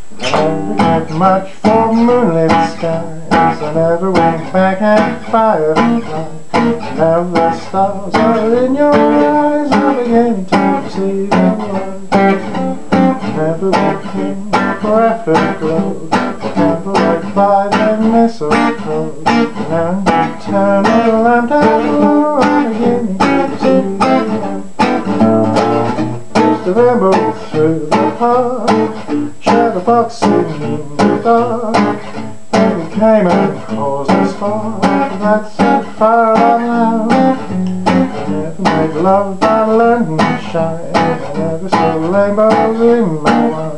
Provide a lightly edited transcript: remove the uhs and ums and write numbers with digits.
I never cared much for moonlit skies. I never went back at fireflies. Now the stars are in your eyes. I'm beginning to see the light. I never became for afterglow. Candlelight by the mistletoe. Now you turn the lamp down low. I'm beginning to see the light. Used to ramble through the park, shadowboxing in the dark. And it came and caused a spark that set fire on loud. I never made love by lantern shine. I never saw rainbows in my wine.